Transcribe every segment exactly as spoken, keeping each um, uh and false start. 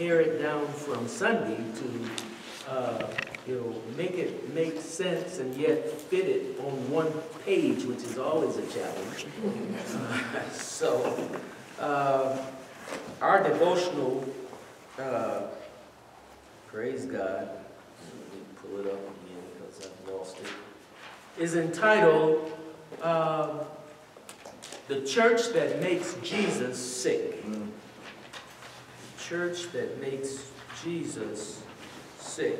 pare it down from Sunday to, uh, you know, make it make sense and yet fit it on one page, which is always a challenge. Uh, so, uh, our devotional, uh, praise God, let me pull it up again because I've lost it, is entitled, uh, The Church That Makes Jesus Sick. Mm. Church that makes Jesus sick.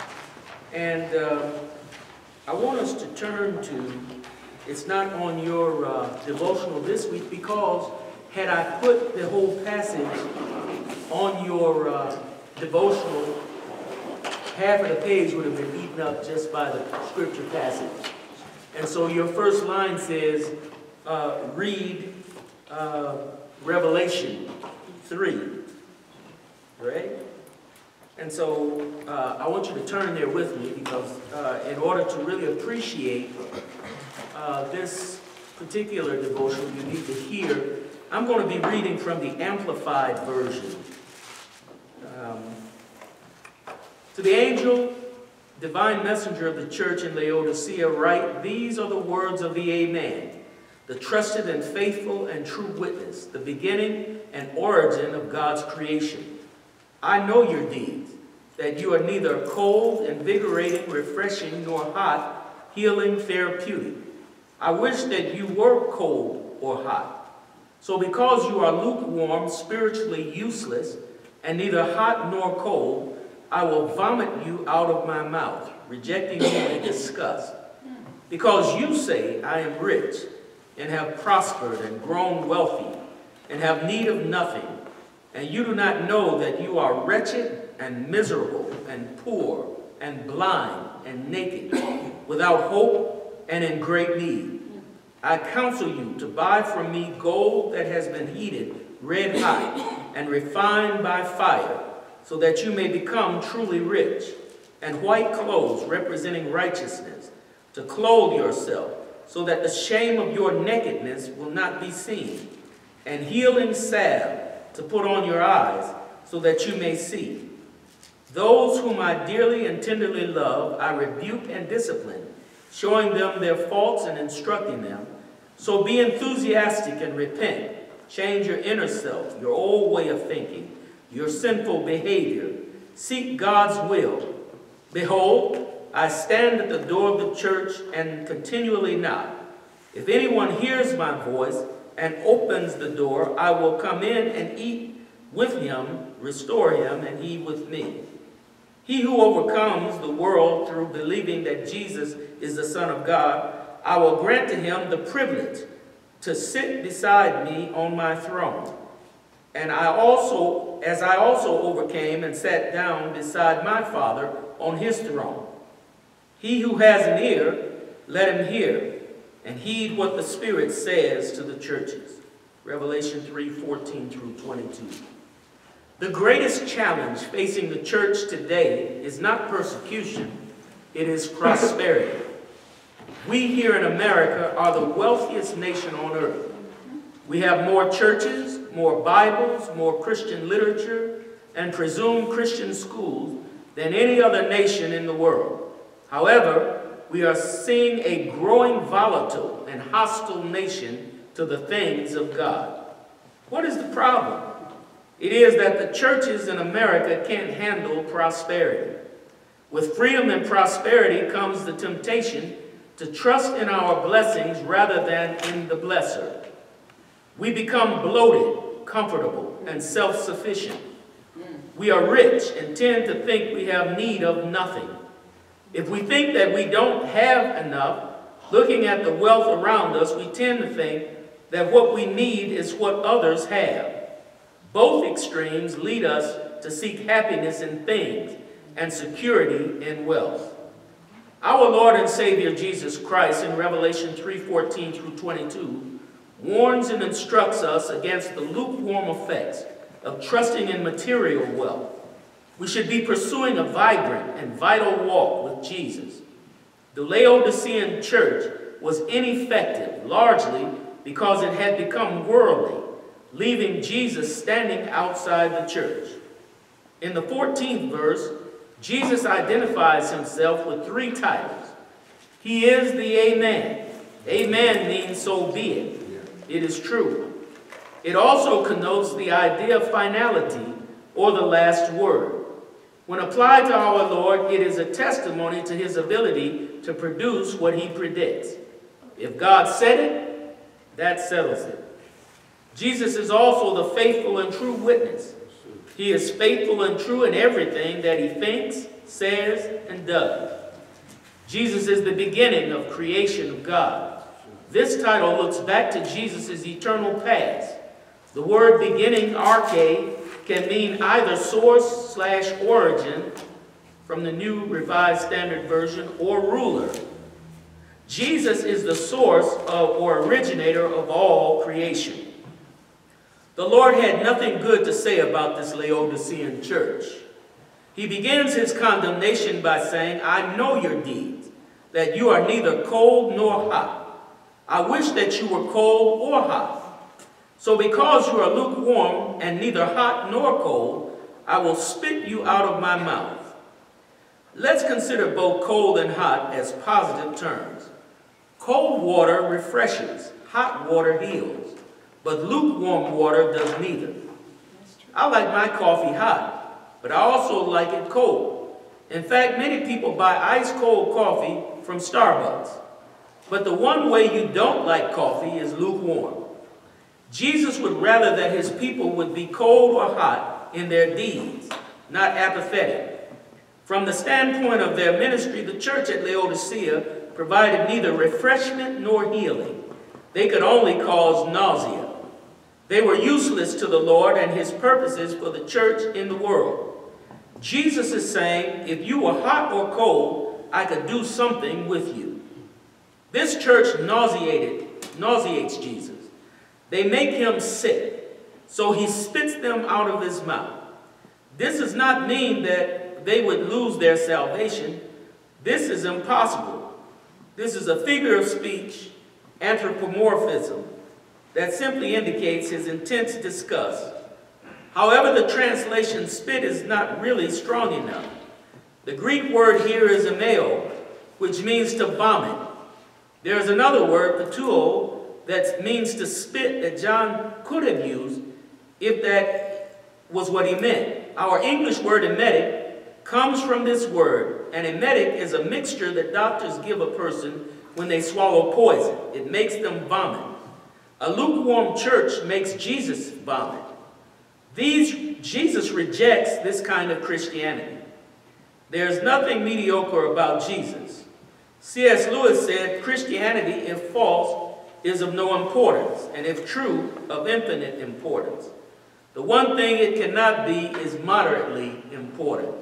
And uh, I want us to turn to, it's not on your uh, devotional this week because had I put the whole passage on your uh, devotional, half of the page would have been eaten up just by the scripture passage. And so your first line says, uh, read uh, Revelation three. Right? And so uh, I want you to turn there with me because uh, in order to really appreciate uh, this particular devotion, you need to hear. I'm going to be reading from the Amplified Version. Um, to the angel, divine messenger of the church in Laodicea, write, these are the words of the Amen, the trusted and faithful and true witness, the beginning and origin of God's creation. I know your deeds, that you are neither cold, invigorating, refreshing, nor hot, healing, therapeutic. I wish that you were cold or hot. So because you are lukewarm, spiritually useless, and neither hot nor cold, I will vomit you out of my mouth, rejecting you in disgust. Because you say, I am rich, and have prospered and grown wealthy, and have need of nothing, and you do not know that you are wretched and miserable and poor and blind and naked, without hope and in great need. I counsel you to buy from me gold that has been heated red hot and refined by fire, so that you may become truly rich, and white clothes representing righteousness, to clothe yourself, so that the shame of your nakedness will not be seen, and healing salve to put on your eyes, so that you may see. Those whom I dearly and tenderly love, I rebuke and discipline, showing them their faults and instructing them. So be enthusiastic and repent. Change your inner self, your old way of thinking, your sinful behavior. Seek God's will. Behold, I stand at the door of the church and continually knock. If anyone hears my voice and opens the door, I will come in and eat with him, restore him, and he with me. He who overcomes the world through believing that Jesus is the Son of God, I will grant to him the privilege to sit beside me on my throne. And I also, as I also overcame and sat down beside my Father on his throne. He who has an ear, let him hear, and heed what the Spirit says to the churches. Revelation three, fourteen through twenty-two. The greatest challenge facing the church today is not persecution, it is prosperity. We here in America are the wealthiest nation on earth. We have more churches, more Bibles, more Christian literature, and presumed Christian schools than any other nation in the world. However, we are seeing a growing volatile and hostile nation to the things of God. What is the problem? It is that the churches in America can't handle prosperity. With freedom and prosperity comes the temptation to trust in our blessings rather than in the blesser. We become bloated, comfortable, and self-sufficient. We are rich and tend to think we have need of nothing. If we think that we don't have enough, looking at the wealth around us, we tend to think that what we need is what others have. Both extremes lead us to seek happiness in things and security in wealth. Our Lord and Savior Jesus Christ in Revelation three, fourteen through twenty-two warns and instructs us against the lukewarm effects of trusting in material wealth. We should be pursuing a vibrant and vital walk with Jesus. The Laodicean church was ineffective largely because it had become worldly, leaving Jesus standing outside the church. In the fourteenth verse, Jesus identifies himself with three titles. He is the Amen. Amen means so be it. It is true. It also connotes the idea of finality or the last word. When applied to our Lord, it is a testimony to his ability to produce what he predicts. If God said it, that settles it. Jesus is also the faithful and true witness. He is faithful and true in everything that he thinks, says, and does. Jesus is the beginning of creation of God. This title looks back to Jesus' eternal past. The word beginning, arche, can mean either source slash origin from the New Revised Standard Version or ruler. Jesus is the source of, or originator of all creation. The Lord had nothing good to say about this Laodicean church. He begins his condemnation by saying, I know your deeds, that you are neither cold nor hot. I wish that you were cold or hot. So because you are lukewarm and neither hot nor cold, I will spit you out of my mouth. Let's consider both cold and hot as positive terms. Cold water refreshes, hot water heals, but lukewarm water does neither. I like my coffee hot, but I also like it cold. In fact, many people buy ice-cold coffee from Starbucks. But the one way you don't like coffee is lukewarm. Jesus would rather that his people would be cold or hot in their deeds, not apathetic. From the standpoint of their ministry, the church at Laodicea provided neither refreshment nor healing. They could only cause nausea. They were useless to the Lord and his purposes for the church in the world. Jesus is saying, if you were hot or cold, I could do something with you. This church nauseated, nauseates Jesus. They make him sick, so he spits them out of his mouth. This does not mean that they would lose their salvation. This is impossible. This is a figure of speech, anthropomorphism, that simply indicates his intense disgust. However, the translation spit is not really strong enough. The Greek word here is ameo, which means to vomit. There is another word, patuo, that means to spit that John could have used if that was what he meant. Our English word emetic comes from this word. An emetic is a mixture that doctors give a person when they swallow poison. It makes them vomit. A lukewarm church makes Jesus vomit. These, Jesus rejects this kind of Christianity. There's nothing mediocre about Jesus. C S Lewis said, Christianity, if false, is of no importance, and if true, of infinite importance. The one thing it cannot be is moderately important.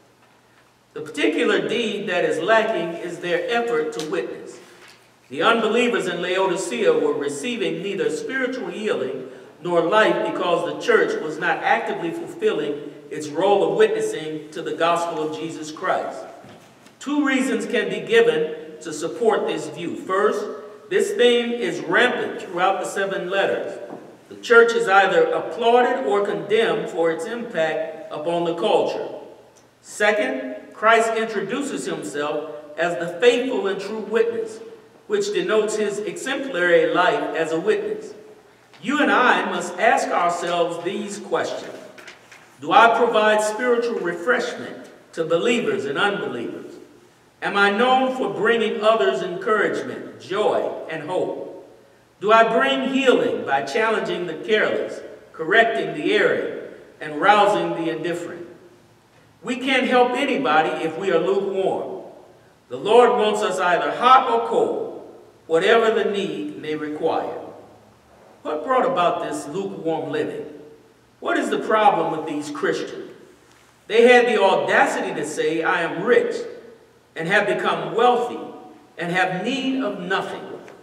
The particular deed that is lacking is their effort to witness. The unbelievers in Laodicea were receiving neither spiritual healing nor life because the church was not actively fulfilling its role of witnessing to the gospel of Jesus Christ. Two reasons can be given to support this view. First, this theme is rampant throughout the seven letters. The church is either applauded or condemned for its impact upon the culture. Second, Christ introduces himself as the faithful and true witness, which denotes his exemplary life as a witness. You and I must ask ourselves these questions. Do I provide spiritual refreshment to believers and unbelievers? Am I known for bringing others encouragement, joy, and hope? Do I bring healing by challenging the careless, correcting the erring, and rousing the indifferent? We can't help anybody if we are lukewarm. The Lord wants us either hot or cold, whatever the need may require. What brought about this lukewarm living? What is the problem with these Christians? They had the audacity to say, I am rich, and have become wealthy, and have need of nothing.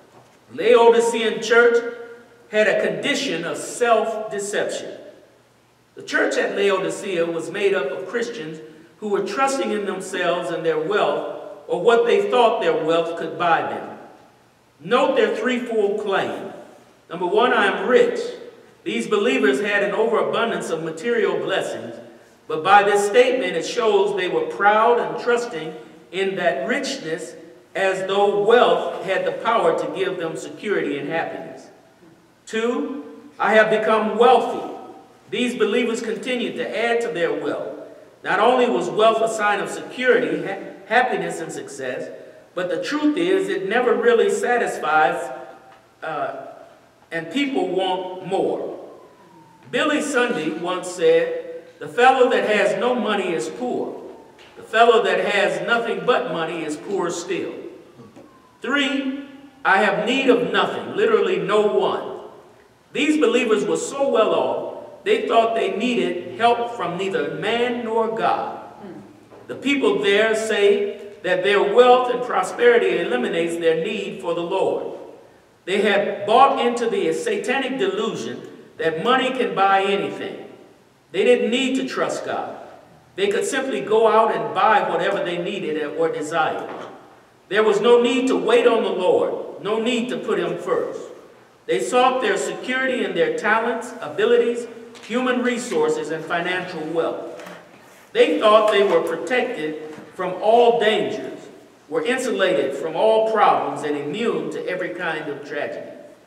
Laodicean church had a condition of self-deception. The church at Laodicea was made up of Christians who were trusting in themselves and their wealth, or what they thought their wealth could buy them. Note their threefold claim. Number one, I am rich. These believers had an overabundance of material blessings, But by this statement, it shows they were proud and trusting in that richness, as though wealth had the power to give them security and happiness. Two, I have become wealthy. These believers continued to add to their wealth. Not only was wealth a sign of security, ha happiness, and success, but the truth is it never really satisfies, uh, and people want more. Billy Sunday once said, "The fellow that has no money is poor. The fellow that has nothing but money is poor still." Three, I have need of nothing, literally no one. These believers were so well off, they thought they needed help from neither man nor God. The people there say that their wealth and prosperity eliminates their need for the Lord. They had bought into the satanic delusion that money can buy anything. They didn't need to trust God. They could simply go out and buy whatever they needed or desired. There was no need to wait on the Lord, no need to put him first. They sought their security in their talents, abilities, human resources, and financial wealth. They thought they were protected from all dangers, were insulated from all problems, and immune to every kind of tragedy.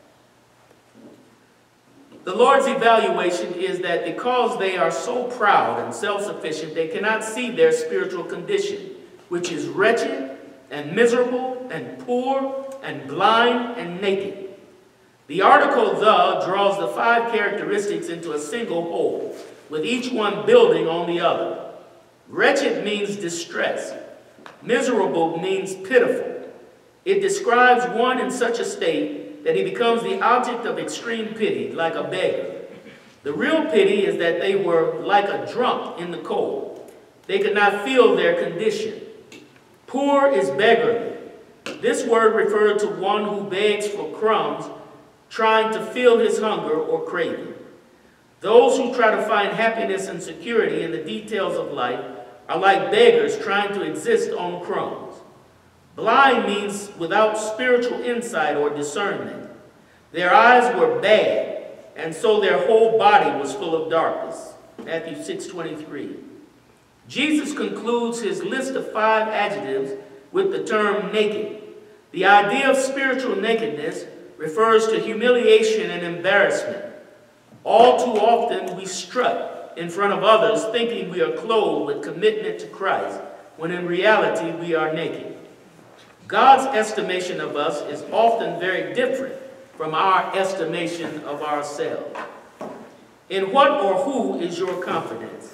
The Lord's evaluation is that because they are so proud and self-sufficient, they cannot see their spiritual condition, which is wretched and miserable and poor and blind and naked. The article "the" draws the five characteristics into a single whole, with each one building on the other. Wretched means distress. Miserable means pitiful. It describes one in such a state that he becomes the object of extreme pity, like a beggar. The real pity is that they were like a drunk in the cold. They could not feel their condition. Poor is beggarly. This word referred to one who begs for crumbs, trying to fill his hunger or craving. Those who try to find happiness and security in the details of life are like beggars trying to exist on crumbs. Blind means without spiritual insight or discernment. Their eyes were bad, and so their whole body was full of darkness. Matthew six twenty-three. Jesus concludes his list of five adjectives with the term naked. The idea of spiritual nakedness refers to humiliation and embarrassment. All too often we strut in front of others thinking we are clothed with commitment to Christ, when in reality we are naked. God's estimation of us is often very different from our estimation of ourselves. In what or who is your confidence?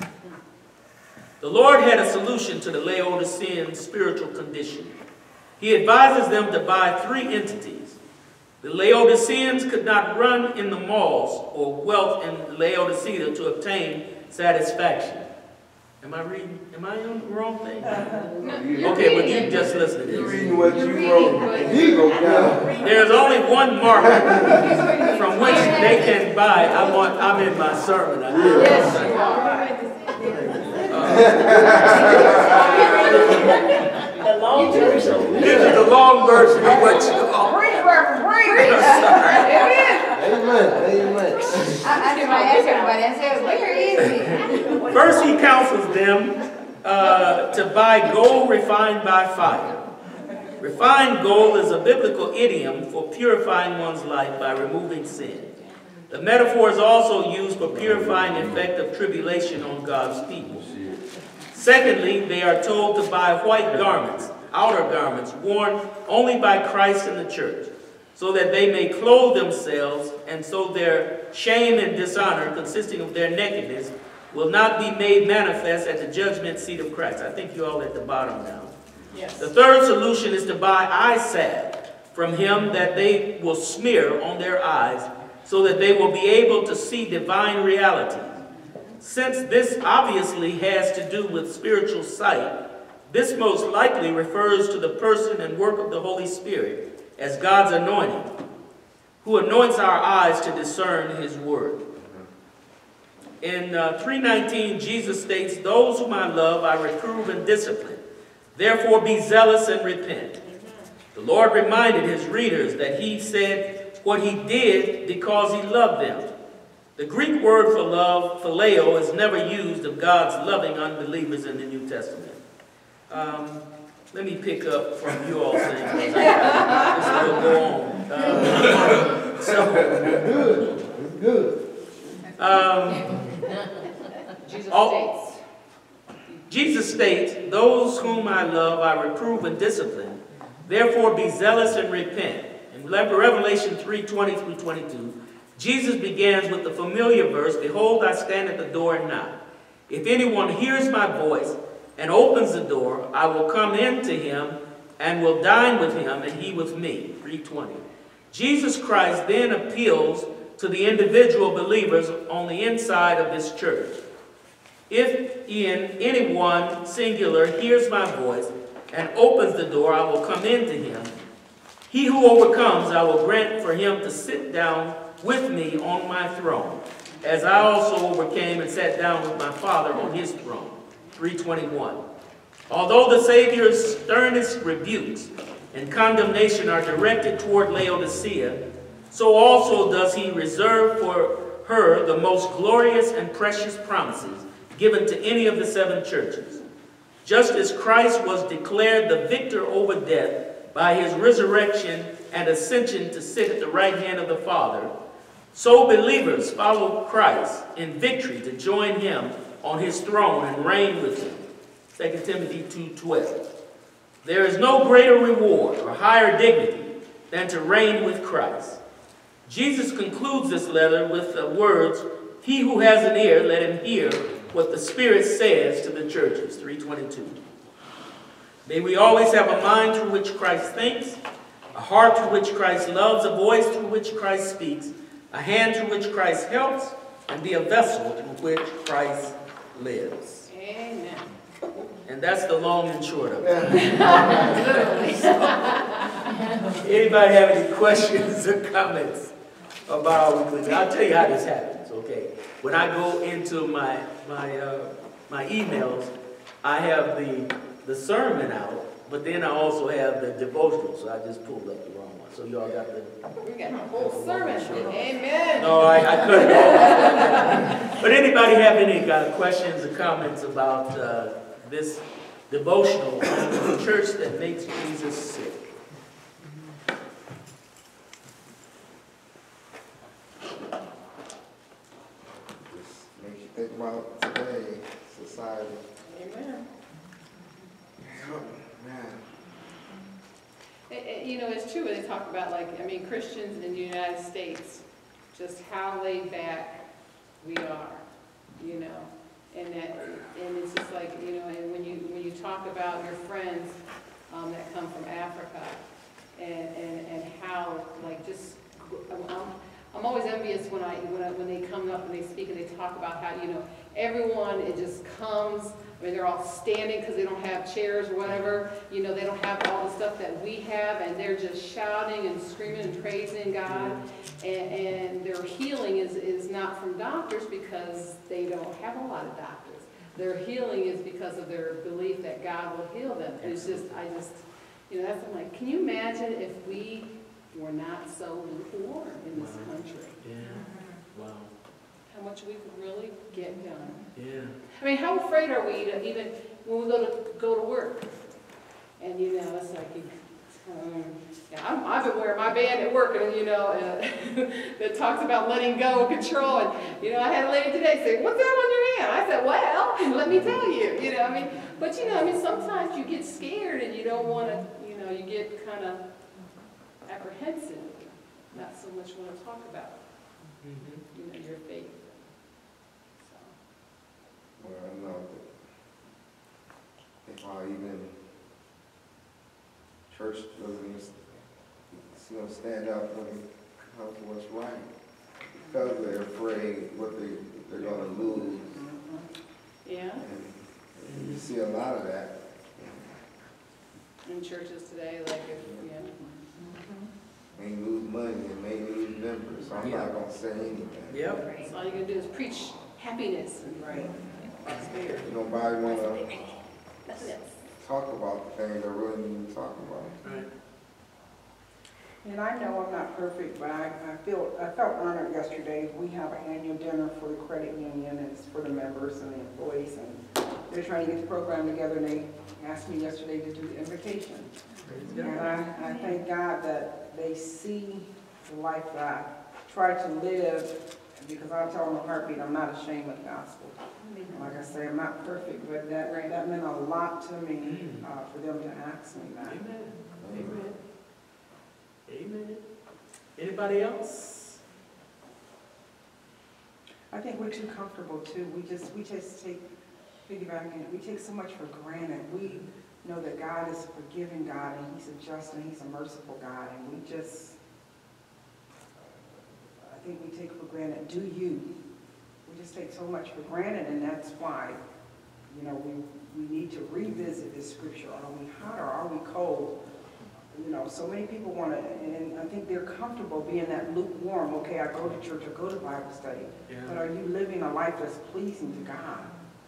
The Lord had a solution to the Laodicean spiritual condition. He advises them to buy three entities. The Laodiceans could not run in the malls or wealth in Laodicea to obtain satisfaction. Am I reading? Am I on the wrong thing? Okay, well you just listen to this. You're reading what you wrote. He wrote down. There's only one market from which they can buy. I want. I'm in my sermon. I did. Yes, you are. The long version. This is the long version of what you are. Amen. Amen. I did my ask everybody. I said, where is he? First, he counsels them uh, to buy gold refined by fire. Refined gold is a biblical idiom for purifying one's life by removing sin. The metaphor is also used for purifying the effect of tribulation on God's people. Secondly, they are told to buy white garments, outer garments, worn only by Christ and the church, so that they may clothe themselves, and so their shame and dishonor, consisting of their nakedness, will not be made manifest at the judgment seat of Christ. I think you're all at the bottom now. Yes. The third solution is to buy eye salve from him that they will smear on their eyes, so that they will be able to see divine reality. Since this obviously has to do with spiritual sight, this most likely refers to the person and work of the Holy Spirit as God's anointing, who anoints our eyes to discern his word. In uh, three nineteen, Jesus states, "Those whom I love I reprove and discipline. Therefore be zealous and repent." The Lord reminded his readers that he said what he did because he loved them. The Greek word for love, phileo, is never used of God's loving unbelievers in the New Testament. Um, let me pick up from you all saying, because this will go on. Uh, so, Good. It's good. Um, Jesus all, states. Jesus states, those whom I love I reprove and discipline, therefore be zealous and repent. In Revelation three, twenty through twenty-two, Jesus begins with the familiar verse, behold, I stand at the door and knock. If anyone hears my voice and opens the door, I will come in to him and will dine with him and he with me. three twenty. Jesus Christ then appeals to the individual believers on the inside of this church. If in anyone, singular, hears my voice and opens the door, I will come in to him. He who overcomes, I will grant for him to sit down with me on my throne, as I also overcame and sat down with my Father on his throne. three twenty-one. Although the Savior's sternest rebukes and condemnation are directed toward Laodicea, so also does he reserve for her the most glorious and precious promises given to any of the seven churches. Just as Christ was declared the victor over death by his resurrection and ascension to sit at the right hand of the Father, so believers follow Christ in victory to join him on his throne and reign with him. Second Timothy two twelve. There is no greater reward or higher dignity than to reign with Christ. Jesus concludes this letter with the words, he who has an ear, let him hear what the Spirit says to the churches. three twenty-two. May we always have a mind through which Christ thinks, a heart through which Christ loves, a voice through which Christ speaks, a hand through which Christ helps, and be a vessel through which Christ lives. Amen. And that's the long and short of it. Anybody have any questions or comments about our weekly? I'll tell you how this happens, okay? When I go into my my uh, my emails, I have the the sermon out, but then I also have the devotional, so I just pulled up the wrong one. So y'all got the... We got a whole sermon. Amen. No, I, I couldn't. But anybody have any kind of questions or comments about uh, this devotional on the church that makes Jesus sick? Just makes you think about today, society. Amen. Oh, man. It- it- You know, it's true when they talk about, like, I mean, Christians in the United States, just how laid back we are, you know, and that, and it's just like, you know, and when you, when you talk about your friends um, that come from Africa, and, and, and how, like, just, I'm, I'm always envious when I, when I, when they come up and they speak and they talk about how, you know, everyone, it just comes, I mean, they're all standing because they don't have chairs or whatever, you know, they don't have all the stuff that we have, and they're just shouting and screaming and praising God, and, and their healing is, is not from doctors because they don't have a lot of doctors. Their healing is because of their belief that God will heal them. It's just, I just, you know, that's, I'm like, can you imagine if we were not so lukewarm in this Wow. country? Yeah. Wow. How much we could really get done. Yeah. I mean, how afraid are we to even, when we go to, go to work? And, you know, it's like, you, um, yeah, I'm, I've been wearing my band at work, and, you know, uh, that talks about letting go and control. And, you know, I had a lady today say, what's that on your hand? I said, well, let me tell you, you know, I mean, but, you know, I mean, sometimes you get scared and you don't want to, you know, you get kind of apprehensive, not so much want to talk about, Mm-hmm. you know, your faith. Well, I know that if I even church doesn't even you know, stand up when it comes to what's right, because they're afraid what they they're going to lose. Yeah, And you see a lot of that. in churches today, like, if, yeah. May lose money and may lose members. So I'm Yeah. not gonna say anything. Yep. So all you're gonna do is preach happiness and Right. prosperity. Nobody wanna That's it. talk about the things they really need to talk about. Right. And I know I'm not perfect, but I, I feel, I felt honored yesterday. We have an annual dinner for the credit union, and it's for the members and the employees, and they're trying to get the program together, and they asked me yesterday to do the invitation. And I, I thank God that they see the life that I try to live, because I'll tell them in a heartbeat, I'm not ashamed of the gospel. And like I say, I'm not perfect, but that, that meant a lot to me, uh, for them to ask me that. Amen. Amen. Amen. Anybody else? I think we're too comfortable too. We just, we just take, piggybacking, we take so much for granted. We know that God is a forgiving God, and He's a just and He's a merciful God, and we just, I think we take for granted, do you? We just take so much for granted, and that's why, you know, we, we need to revisit this scripture. Are we hot or are we cold? You know, so many people want to, and I think they're comfortable being that lukewarm. Okay, I go to church, I go to Bible study, Yeah. but are you living a life that's pleasing to God?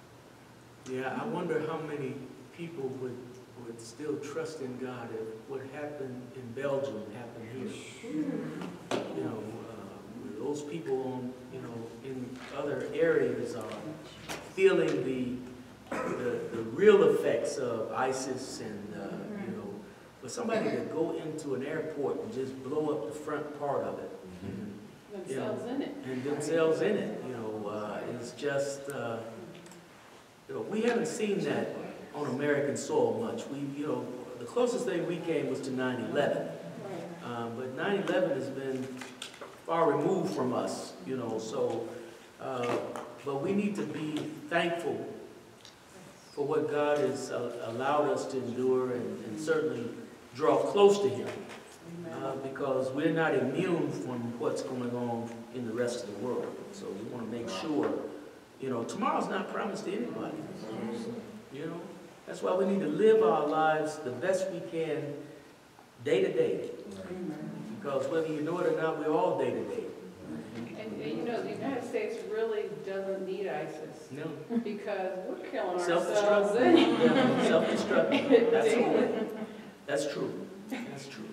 Yeah, I wonder how many people would, would still trust in God if what happened in Belgium happened here. You know, uh, those people on, you know, in other areas are feeling the, the, the real effects of ISIS and, uh, you know, for somebody to go into an airport and just blow up the front part of it. And, Themselves in it. and themselves in it, you know, uh, it's just, uh, you know, we haven't seen that on American soil much. We, you know, the closest thing we came was to nine eleven. Um, but nine eleven has been far removed from us, you know, so, uh, but we need to be thankful for what God has uh, allowed us to endure, and, and certainly draw close to Him. Uh, because we're not immune from what's going on in the rest of the world. So we want to make sure, you know, tomorrow's not promised to anybody. You know, that's why we need to live our lives the best we can, day to day. Because whether you know it or not, we're all day to day. And, and you know, the United States really doesn't need ISIS, No. because we're killing Self-destruct. ourselves anyway. Yeah, self-destruct. That's true. That's true. That's true.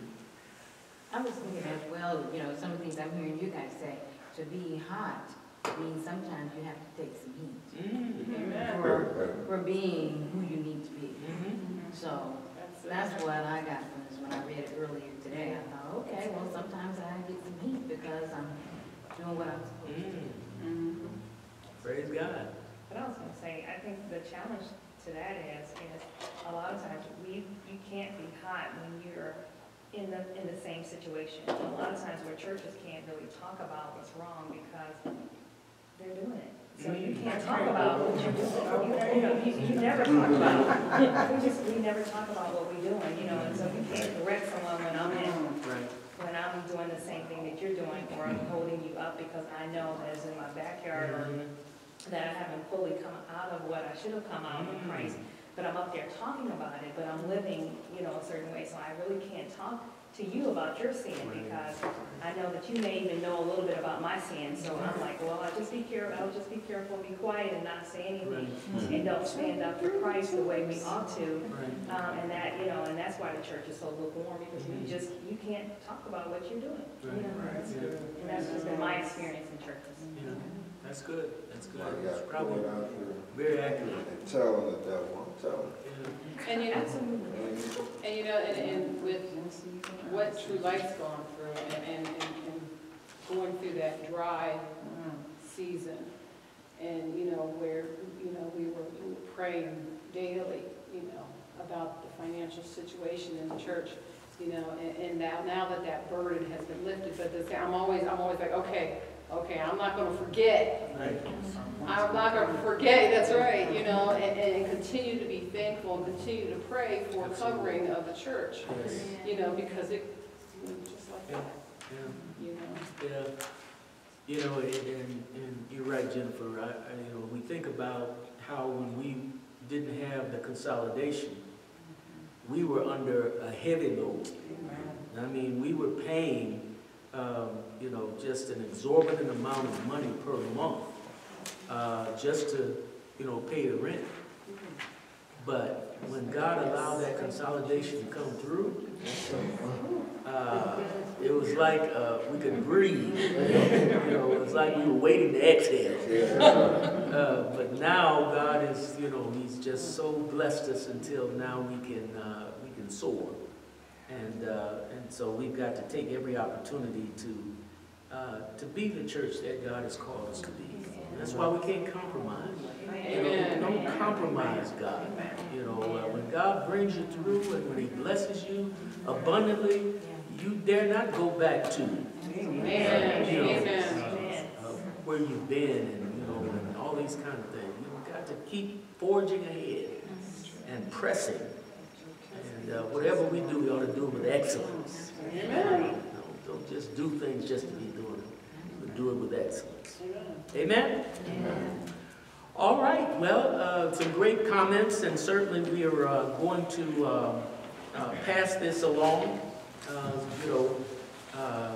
I was thinking as well, you know, some of the things I'm hearing you guys say, to be hot means sometimes you have to take some heat Mm-hmm. Amen. for, for being who you need to be. Mm-hmm. So That's it. that's what I got from this when I read it earlier today. I thought, okay, well, sometimes I get some heat because I'm doing what I'm supposed to do. Mhm. Praise God. But I was gonna say, I think the challenge to that is, is a lot of times we, you can't be hot when you're in the, in the same situation. And a lot of times where churches can't really talk about what's wrong because they're doing it. So you can't talk about what you're doing. You, you know, you, you never talk about, we just, we never talk about what we're doing, you know, and so you can't correct someone when I'm in, Right. when I'm doing the same thing that you're doing, or I'm holding you up because I know that it's in my backyard, or that I haven't fully come out of what I should have come out of in Christ, but I'm up there talking about it, but I'm living, you know, a certain way, so I really can't talk to you about your sin, because I know that you may even know a little bit about my sin, so I'm like, well, I'll just be careful, I'll just be careful, be quiet and not say anything, and don't stand up for Christ the way we ought to, Right. um, and that, you know, and that's why the church is so lukewarm, because you just, you can't talk about what you're doing, you know, Right. Yeah. and that's just been my experience in churches. Yeah. That's good. That's good. Like, It's got probably going out there very accurate. and telling the devil, I'm telling Yeah. And you know, him. and you know, and, and with what True Light's gone through, and, and, and and going through that dry season, and, you know, where, you know, we were, we were praying daily, you know, about the financial situation in the church, you know, and, and now, now that that burden has been lifted, but this, I'm always, I'm always like, okay, okay, I'm not gonna forget. Right. I'm not gonna forget, that's right, you know, and, and continue to be thankful and continue to pray for covering of the church, Yes. you know, because it, you know, just like that, Yeah. you know. Yeah. You know, and, and, and you're right, Jennifer. I, I, you know, we think about how when we didn't have the consolidation, we were under a heavy load. I mean, we were paying, um, you know, just an exorbitant amount of money per month, uh, just to, you know, pay the rent. But when God God allowed that consolidation to come through. Uh, it was like uh, we could breathe. You know, it was like we were waiting to exhale. Uh, but now God is, you know, He's just so blessed us until now we can uh, we can soar, and uh, and so we've got to take every opportunity to uh, to be the church that God has called us to be. That's why we can't compromise. You know, don't compromise God. You know, uh, when God brings you through and when He blesses you abundantly, you dare not go back to Amen. you know, Amen. uh, where you've been and you know and all these kind of things. You've got to keep forging ahead and pressing. And uh, whatever we do, we ought to do it with excellence. Amen. Don't, don't just do things just to be doing them, but do it with excellence. Amen? Amen. All right. Well, uh, some great comments, and certainly we are uh, going to uh, uh, pass this along. Uh, you know, uh,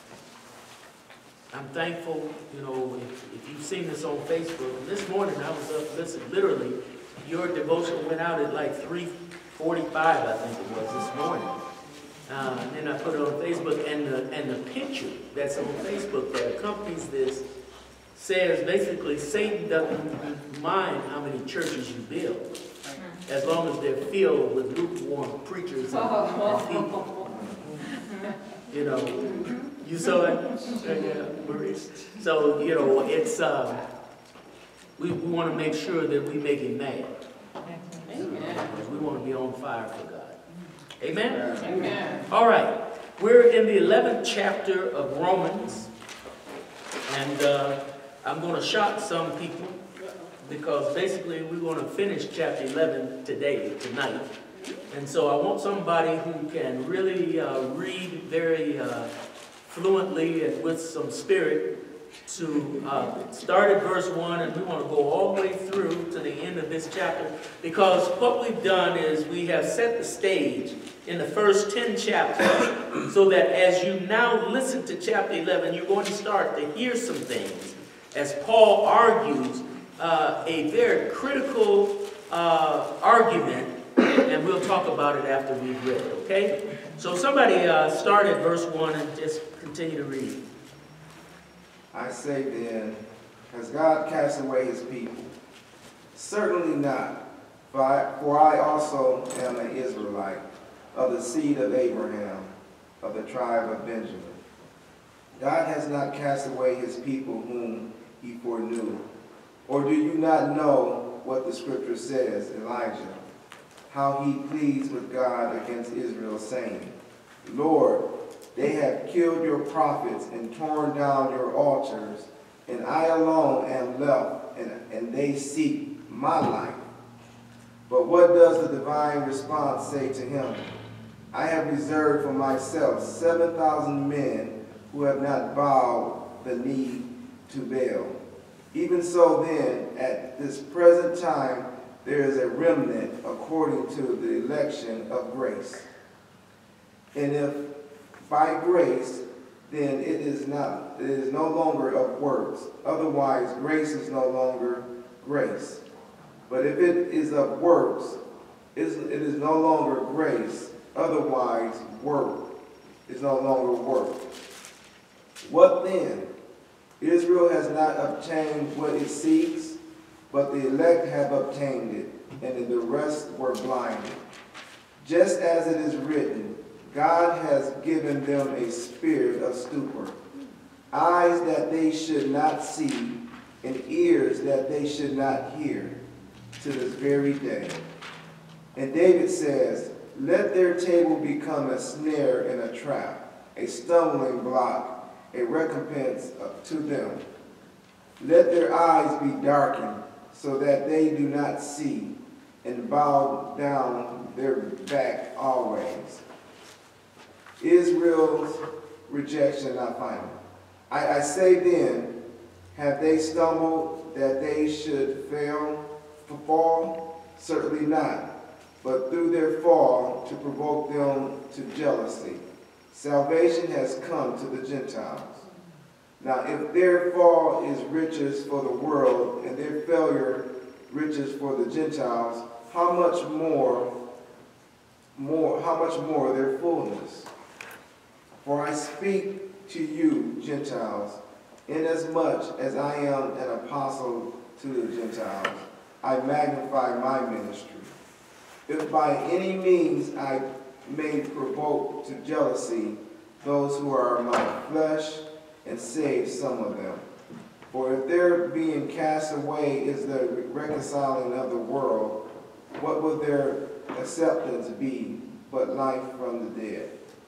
I'm thankful, you know, if, if you've seen this on Facebook. This morning I was up, listen, literally, your devotion went out at like three forty-five, I think it was, this morning. Uh, and then I put it on Facebook, and the, and the picture that's on Facebook that accompanies this says basically Satan doesn't mind how many churches you build, as long as they're filled with lukewarm preachers and, and people. You know, you saw it, yeah, Maurice. So you know, it's um, we, we want to make sure that we make him mad. Amen. Because we want to be on fire for God. Amen? Amen. All right. We're in the eleventh chapter of Romans. And uh, I'm going to shock some people because basically we're going to finish chapter eleven today, tonight. And so I want somebody who can really uh, read very uh, fluently and with some spirit to uh, start at verse one, and we want to go all the way through to the end of this chapter, because what we've done is we have set the stage in the first ten chapters so that as you now listen to chapter eleven, you're going to start to hear some things as Paul argues uh, a very critical uh, argument, and we'll talk about it after we've read it, okay? So somebody uh, start at verse one and just continue to read. I say then, has God cast away his people? Certainly not. For I, for I also am an Israelite, of the seed of Abraham, of the tribe of Benjamin. God has not cast away his people whom he foreknew. Or do you not know what the scripture says, Elijah, how he pleads with God against Israel, saying, Lord, they have killed your prophets and torn down your altars, and I alone am left, and, and they seek my life. But what does the divine response say to him? I have reserved for myself seven thousand men who have not bowed the knee to Baal. Even so then, at this present time, there is a remnant according to the election of grace. And if by grace, then it is not, it is no longer of works. Otherwise, grace is no longer grace. But if it is of works, it is no longer grace. Otherwise, work is no longer work. What then? Israel has not obtained what it seeks, but the elect have obtained it, and the rest were blinded. Just as it is written, God has given them a spirit of stupor, eyes that they should not see, and ears that they should not hear, to this very day. And David says, let their table become a snare and a trap, a stumbling block, a recompense to them. Let their eyes be darkened, so that they do not see, and bow down their back always. Israel's rejection, not final. I, I say then, have they stumbled that they should fail to fall? Certainly not, but through their fall to provoke them to jealousy. Salvation has come to the Gentiles. Now, if their fall is riches for the world and their failure riches for the Gentiles, how much more more, how much more their fullness? For I speak to you, Gentiles, inasmuch as I am an apostle to the Gentiles, I magnify my ministry. If by any means I may provoke to jealousy those who are my flesh and save some of them. For if their being cast away is the reconciling of the world, what would their acceptance be but life from the dead?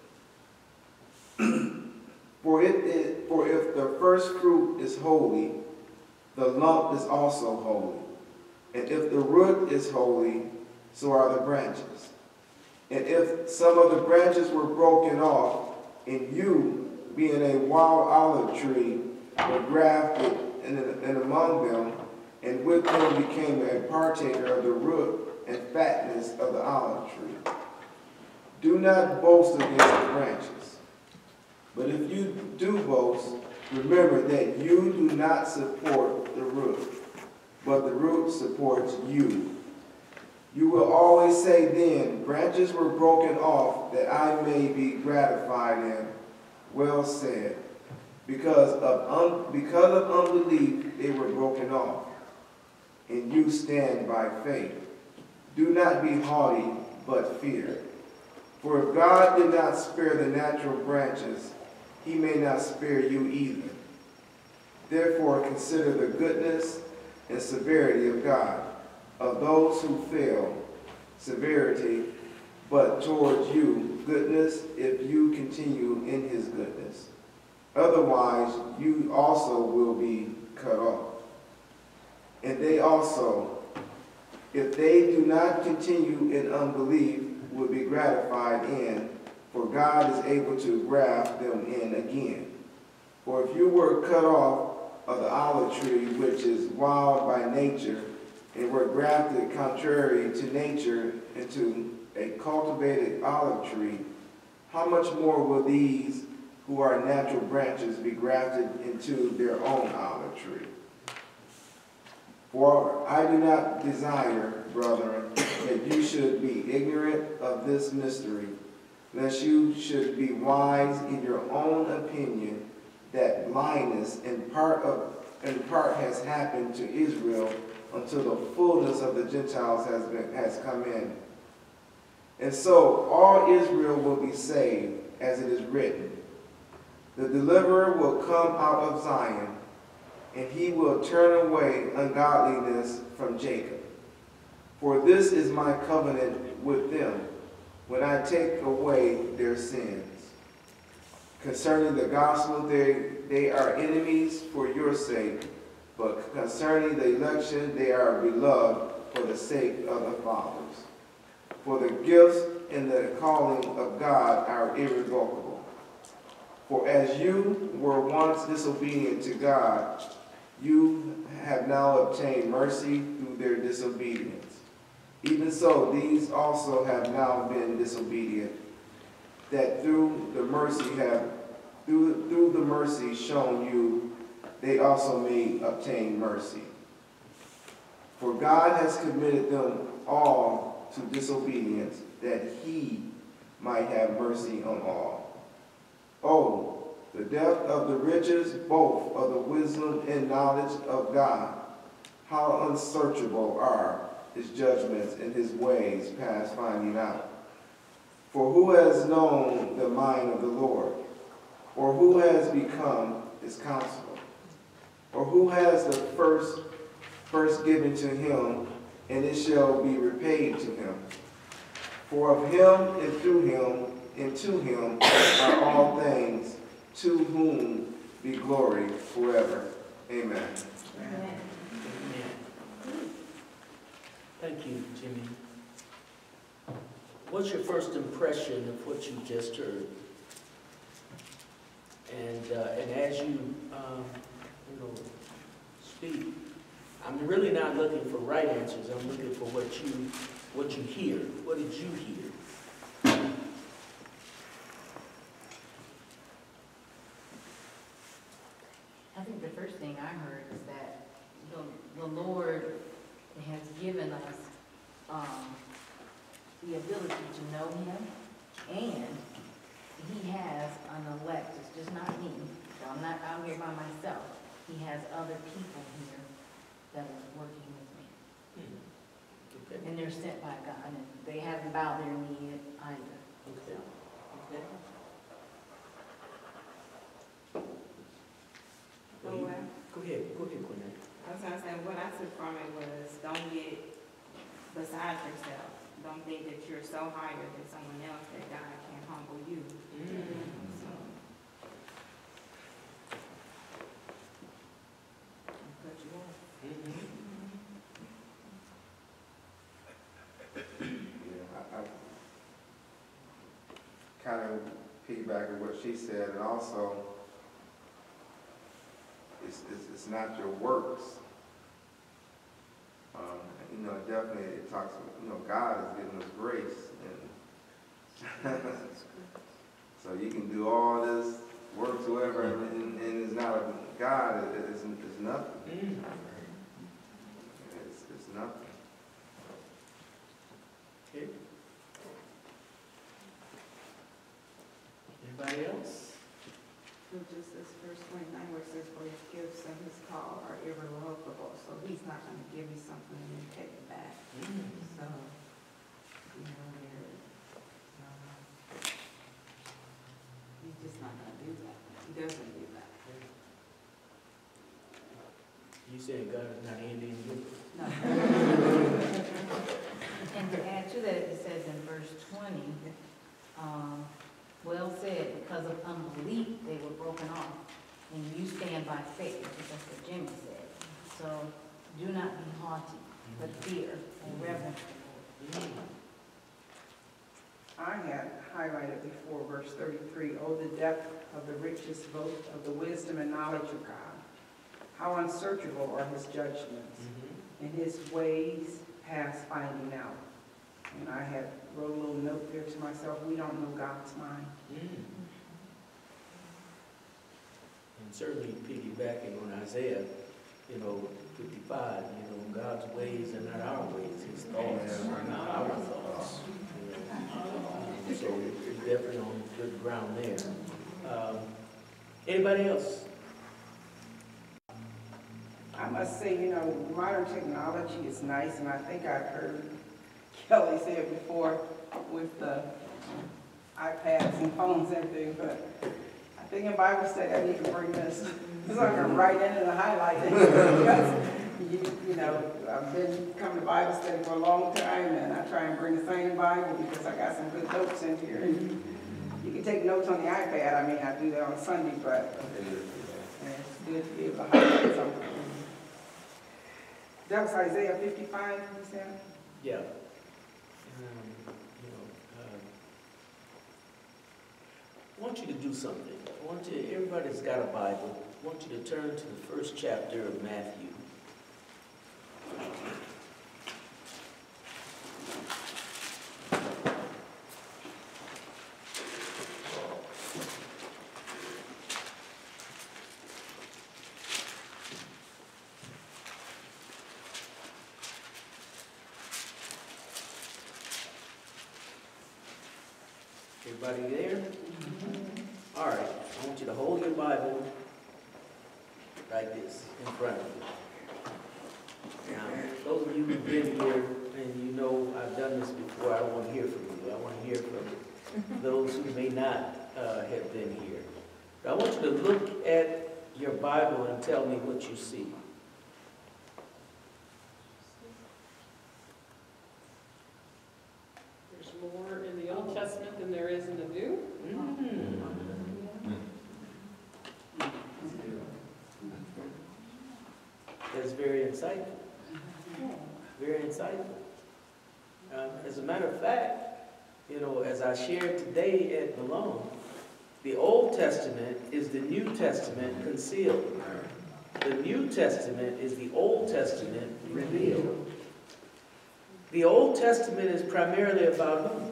For it is, for if the first fruit is holy, the lump is also holy. And if the root is holy, so are the branches. And if some of the branches were broken off, and you, being a wild olive tree, were grafted in, in among them, and with them became a partaker of the root and fatness of the olive tree. Do not boast against the branches. But if you do boast, remember that you do not support the root, but the root supports you. You will always say then, branches were broken off that I may be gratified in. Well said. Because of, un because of unbelief they were broken off, and you stand by faith. Do not be haughty, but fear. For if God did not spare the natural branches, he may not spare you either. Therefore consider the goodness and severity of God, of those who fail, severity, but towards you goodness, if you continue in his goodness. Otherwise you also will be cut off. And they also, if they do not continue in unbelief, will be gratified in, for God is able to graft them in again. For if you were cut off of the olive tree, which is wild by nature, and were grafted contrary to nature into a cultivated olive tree, how much more will these who are natural branches be grafted into their own olive tree? For I do not desire, brethren, that you should be ignorant of this mystery, lest you should be wise in your own opinion, that blindness in part of in part has happened to Israel until the fullness of the Gentiles has been has come in. And so all Israel will be saved, as it is written, the deliverer will come out of Zion, and he will turn away ungodliness from Jacob. For this is my covenant with them, when I take away their sins. Concerning the gospel, they, they are enemies for your sake, but concerning the election, they are beloved for the sake of the fathers. For the gifts and the calling of God are irrevocable. For as you were once disobedient to God, you have now obtained mercy through their disobedience. Even so, these also have now been disobedient, that through the mercy have through, through the mercy shown you, they also may obtain mercy. For God has committed them all to disobedience, that he might have mercy on all. Oh, the depth of the riches, both of the wisdom and knowledge of God. How unsearchable are his judgments and his ways past finding out. For who has known the mind of the Lord? Or who has become his counselor? Or who has the first, first given to him, and it shall be repaid to him? For of him, and through him, and to him are all things, to whom be glory forever. Amen. Amen. Thank you, Jimmy. What's your first impression of what you just heard? And uh, and as you um, you know speak, I'm really not looking for right answers. I'm looking for what you what you hear. What did you hear? I think the first thing I heard is that the, the Lord has given us um, the the ability to know him, and he has an elect, it's just not me, so I'm not out here by myself. He has other people here that are working with me, Hmm. Okay, and they're sent by God, and they haven't bowed their knee either. okay, okay. So Well, you- what, Go ahead, go ahead, Quinn. I was gonna say, what I took from it was, don't get beside yourself. Don't think that you're so higher than someone else that God can humble you. So, cut you off. Mhm. Yeah, I, I kind of piggyback on what she said, and also, it's, it's, it's not your works. Um, you know, definitely it talks, you know, God has given us grace, and so you can do all this works, whatever, and, and it's not a God, it, it's, it's nothing. Mm. It's, it's nothing. Okay. Anybody else? So just this verse twenty-nine where it says, for his gifts and his call are irrevocable, so he's not gonna give you something and then take it back. Mm. So, you know, there, um, he's just not gonna do that. He doesn't do that. You saying God is not ending you? No. And to add to that, it says in verse twenty, um, well said, because of unbelief, they were broken off, and you stand by faith, that's what Jimmy said. So do not be haughty, but fear and reverence the Lord. I had highlighted before verse thirty-three, oh, the depth of the riches both of the wisdom and knowledge of God. How unsearchable are his judgments, Mhm. and his ways past finding out. And I had wrote a little note there to myself, we don't know God's mind. Mm. And certainly piggybacking on Isaiah, you know, fifty-five, you know, God's ways are not our ways, his thoughts are not our thoughts. You know. Um, So we're definitely on good ground there. Um, Anybody else? I must say, you know, modern technology is nice, and I think I've heard Kelly say it before with the iPads and phones and everything, but I think in Bible study I need to bring this, because I'm going to write in and highlight it. Because, you, you know, I've been coming to Bible study for a long time, and I try and bring the same Bible because I got some good notes in here. And you can take notes on the iPad. I mean, I do that on Sunday, but it's good to be able to highlight something. That was Isaiah fifty-five, you said? Yeah. Um, you know, um, I want you to do something. I want you, everybody's got a Bible. I want you to turn to the first chapter of Matthew. Everybody there? All right, I want you to hold your Bible like this in front of you. Now, those of you who've been here and you know I've done this before, I don't want to hear from you. I want to hear from those who may not uh, have been here. But I want you to look at your Bible and tell me what you see. There's more in the Old Testament than there is in the New. Mm. That's very insightful. Very insightful. Um, as a matter of fact, you know, as I shared today at Malone, the Old Testament is the New Testament concealed. The New Testament is the Old Testament revealed. The Old Testament is primarily about who?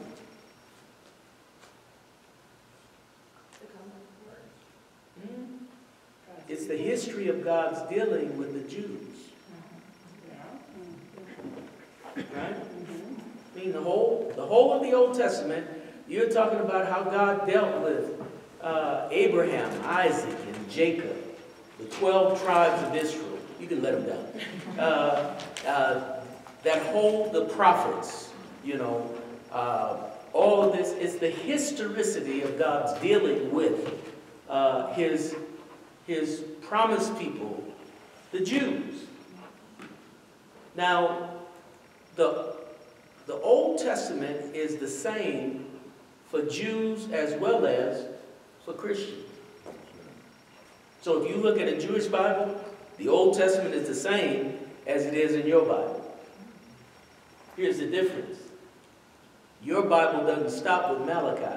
Hmm? It's the history of God's dealing with the Jews. Right? I mean, mean the whole, the whole of the Old Testament, you're talking about how God dealt with uh, Abraham, Isaac, and Jacob, the twelve tribes of Israel. You can let them down. Uh, uh, that whole, the prophets, you know, uh, all of this is the historicity of God's dealing with uh, his, his promised people, the Jews. Now, the, the Old Testament is the same for Jews as well as for Christians. So if you look at a Jewish Bible, the Old Testament is the same as it is in your Bible. Here's the difference. Your Bible doesn't stop with Malachi.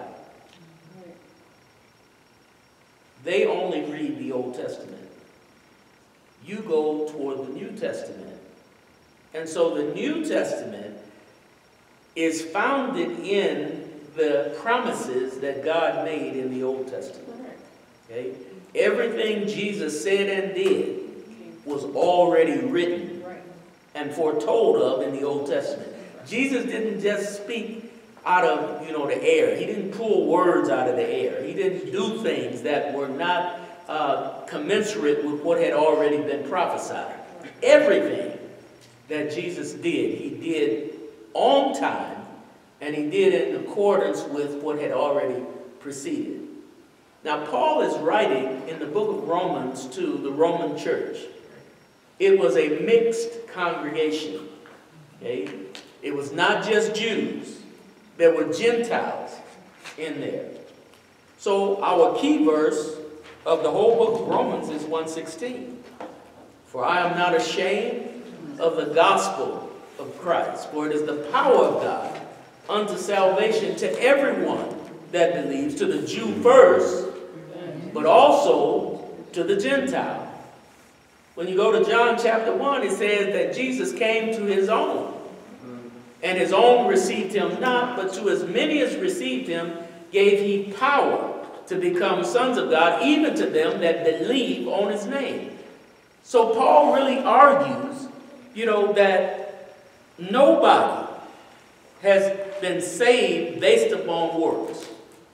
They only read the Old Testament. You go toward the New Testament. And so the New Testament is founded in the promises that God made in the Old Testament. Okay? Everything Jesus said and did was already written and foretold of in the Old Testament. Jesus didn't just speak out of, you know, the air. He didn't pull words out of the air. He didn't do things that were not uh, commensurate with what had already been prophesied. Everything that Jesus did, he did on time, and he did it in accordance with what had already preceded. Now, Paul is writing in the book of Romans to the Roman church. It was a mixed congregation. Okay? It was not just Jews. There were Gentiles in there. So our key verse of the whole book of Romans is one sixteen. For I am not ashamed of the gospel of Christ, for it is the power of God unto salvation to everyone that believes, to the Jew first, but also to the Gentile. When you go to John chapter one, it says that Jesus came to his own, and his own received him not, but to as many as received him gave he power to become sons of God, even to them that believe on his name. So Paul really argues, you know, that nobody has been saved based upon works.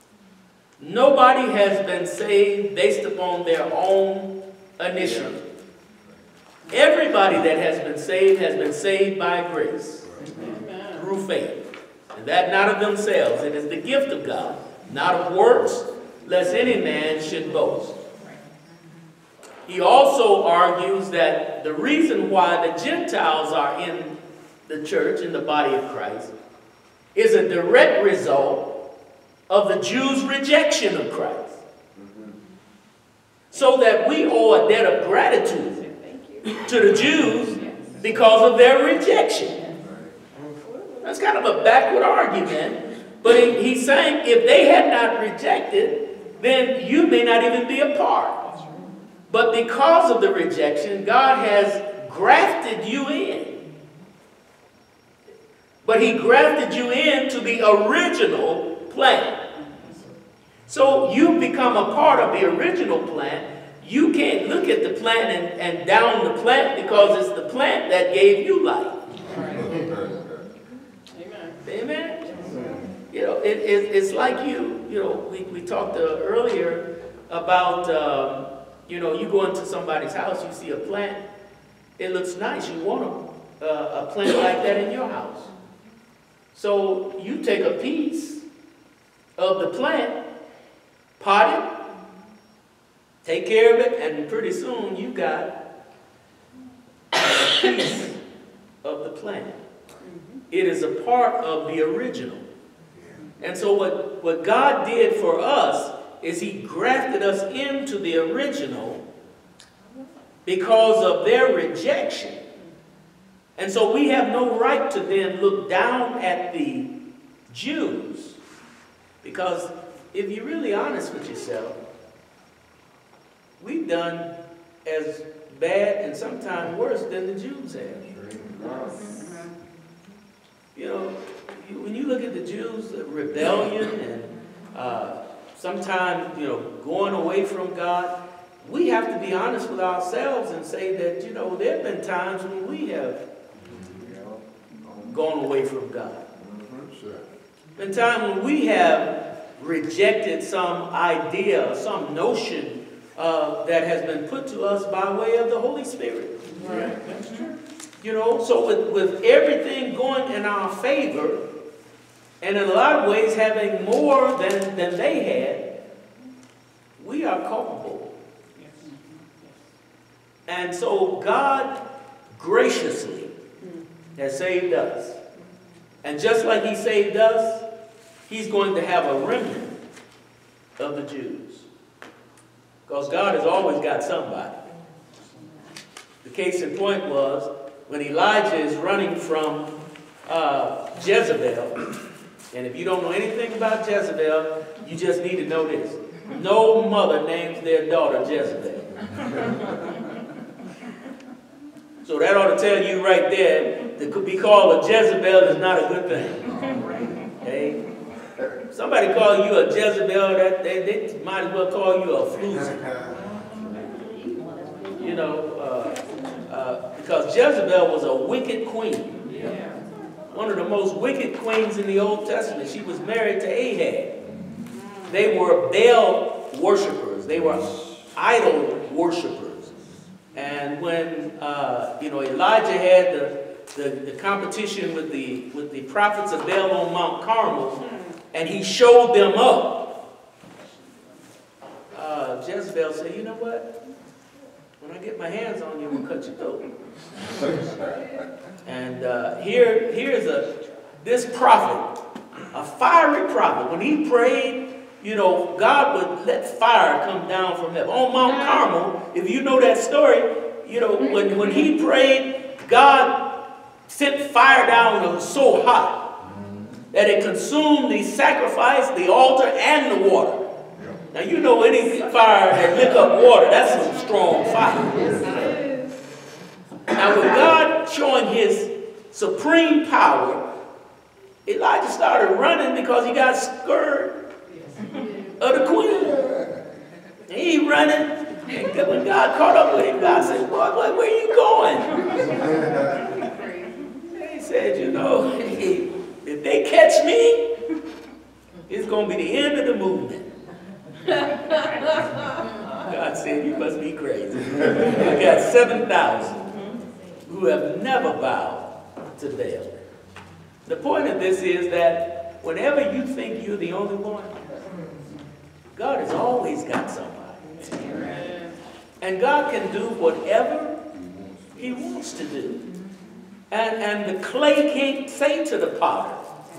Nobody has been saved based upon their own initiative. Everybody that has been saved has been saved by grace, Amen. Through faith. And that not of themselves. It is the gift of God, not of works, lest any man should boast. He also argues that the reason why the Gentiles are in the church, in the body of Christ, is a direct result of the Jews' rejection of Christ. So that we owe a debt of gratitude to the Jews because of their rejection. That's kind of a backward argument, but he, he's saying if they had not rejected, then you may not even be a part. But because of the rejection, God has grafted you in. But he grafted you into the original plant. So you become a part of the original plant. You can't look at the plant and, and down the plant because it's the plant that gave you life. Amen. Amen. You know, it, it, it's like you, you know, we, we talked uh, earlier about, um, you know, you go into somebody's house, you see a plant, it looks nice, you want a, uh, a plant like that in your house. So you take a piece of the plant, pot it, take care of it, and pretty soon you got a piece of the plant. It is a part of the original. And so what, what God did for us is he grafted us into the original because of their rejection. And so we have no right to then look down at the Jews, because if you're really honest with yourself, we've done as bad and sometimes worse than the Jews have. You know, you, when you look at the Jews, the rebellion and uh, sometimes, you know, going away from God, we have to be honest with ourselves and say that, you know, there have been times when we have gone away from God. Been time when we have rejected some idea, some notion uh, that has been put to us by way of the Holy Spirit. Right, that's true. You know, so with, with everything going in our favor, and in a lot of ways having more than, than they had, we are culpable. And so God graciously has saved us. And just like he saved us, he's going to have a remnant of the Jews. Because God has always got somebody. The case in point was when Elijah is running from uh, Jezebel. And if you don't know anything about Jezebel, you just need to know this. No mother names their daughter Jezebel. So that ought to tell you right there, to be called a Jezebel is not a good thing. Okay? Somebody call you a Jezebel, that they, they might as well call you a floozy. You know, uh, uh, because Jezebel was a wicked queen. One of the most wicked queens in the Old Testament. She was married to Ahab. They were Baal worshipers. They were idol worshipers. And when uh, you know Elijah had the, the, the competition with the with the prophets of Baal on Mount Carmel, and he showed them up, uh, Jezebel said, "You know what? When I get my hands on you, I'm gonna cut your throat." And uh, here, here's a this prophet, a fiery prophet. When he prayed, you know, God would let fire come down from heaven. On Mount Carmel, if you know that story, you know, when, when he prayed, God sent fire down that was so hot that it consumed the sacrifice, the altar, and the water. Now, you know any fire that lick up water, that's some strong fire. Now, with God showing his supreme power, Elijah started running because he got scared of the queen. And he running, and when God caught up with him, God said, "Boy, boy, where you going?" And he said, "You know, if they catch me, it's going to be the end of the movement." God said, "You must be crazy. I got seven thousand who have never bowed to Baal." The point of this is that whenever you think you're the only one, God has always got somebody. And God can do whatever he wants to do. And, and the clay can't say to the potter,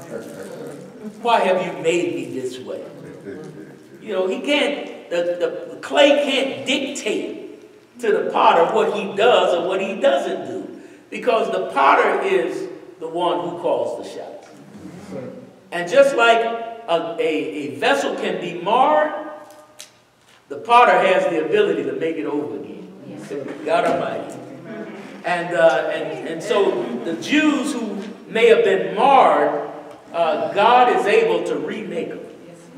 "Why have you made me this way?" You know, he can't, the, the, the clay can't dictate to the potter what he does or what he doesn't do. Because the potter is the one who calls the shots. And just like a, a, a vessel can be marred, the potter has the ability to make it over again. God Almighty. And, uh, and, and so the Jews who may have been marred, uh, God is able to remake them.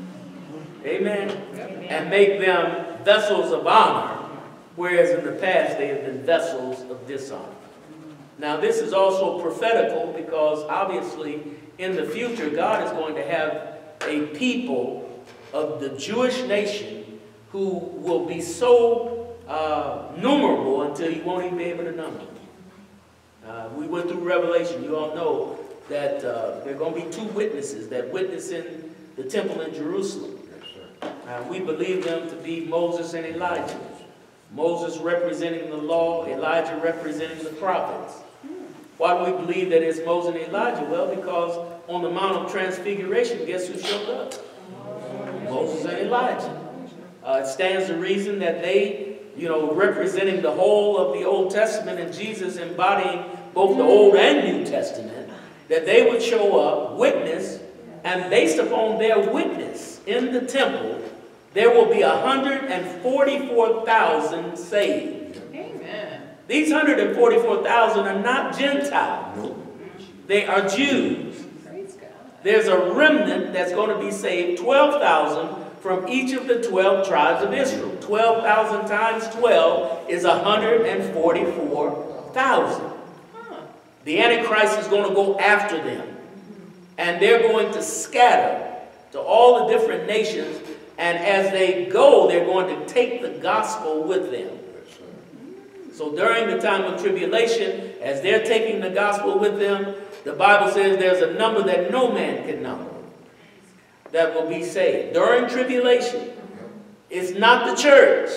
Amen. And make them vessels of honor, whereas in the past they have been vessels of dishonor. Now this is also prophetical because obviously in the future God is going to have a people of the Jewish nation who will be so uh, numerable until you won't even be able to number them. Uh, we went through Revelation. You all know that uh, there are going to be two witnesses that witness in the temple in Jerusalem. Uh, we believe them to be Moses and Elijah. Moses representing the law, Elijah representing the prophets. Why do we believe that it's Moses and Elijah? Well, because on the Mount of Transfiguration, guess who showed up? Moses and Elijah. Uh, it stands to reason that they, you know, representing the whole of the Old Testament and Jesus embodying both the Old and New Testament, that they would show up, witness, and based upon their witness in the temple, there will be one hundred forty-four thousand saved. Amen. These one hundred forty-four thousand are not Gentiles. They are Jews. Praise God. There's a remnant that's going to be saved, twelve thousand from each of the twelve tribes of Israel. twelve thousand times twelve is one hundred forty-four thousand. The Antichrist is going to go after them. and they're going to scatter to all the different nations, and as they go, they're going to take the gospel with them. So during the time of tribulation, as they're taking the gospel with them, the Bible says there's a number that no man can number that will be saved. During tribulation, it's not the church.